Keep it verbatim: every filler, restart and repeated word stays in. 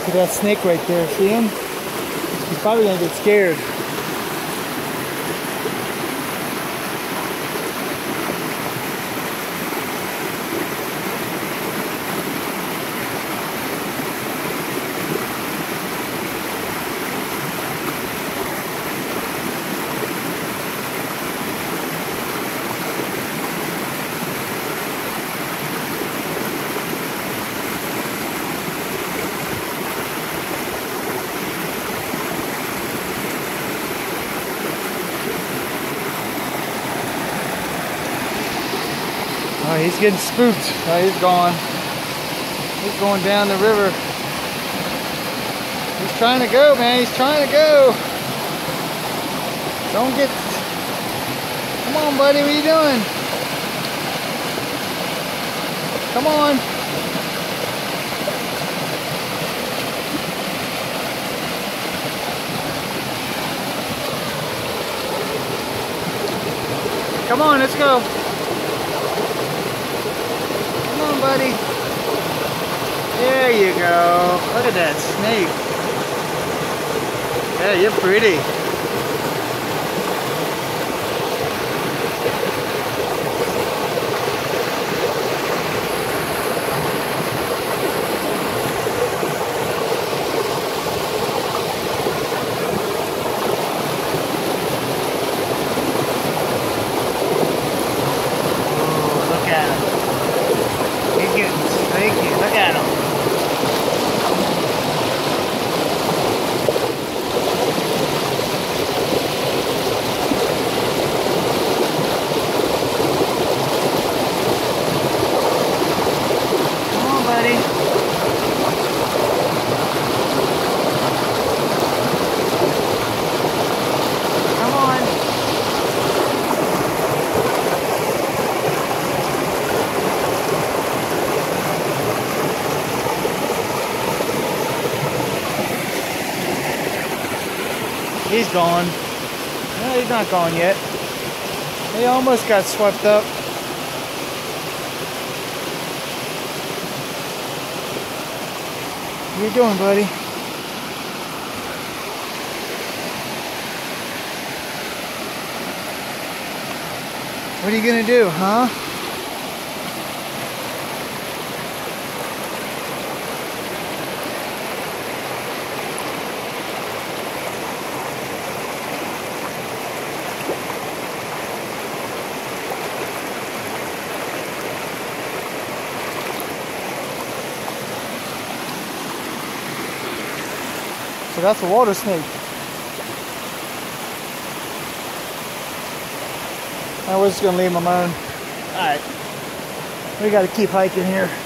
Look at that snake right there. See him? He's probably gonna get scared. Oh, he's getting spooked. Oh, he's gone. He's going down the river. He's trying to go, man. He's trying to go. Don't get... Come on, buddy. What are you doing? Come on. Come on, let's go. Come on, buddy. There you go. Look at that snake. Yeah, you're pretty. Oh, look at him. He's getting snaky. Look at him. Come on, buddy. Come on. He's gone. No, he's not gone yet. He almost got swept up. What are you doing, buddy? What are you gonna do, huh? So that's a water snake. Now we're just gonna leave him alone. Alright. We gotta keep hiking here.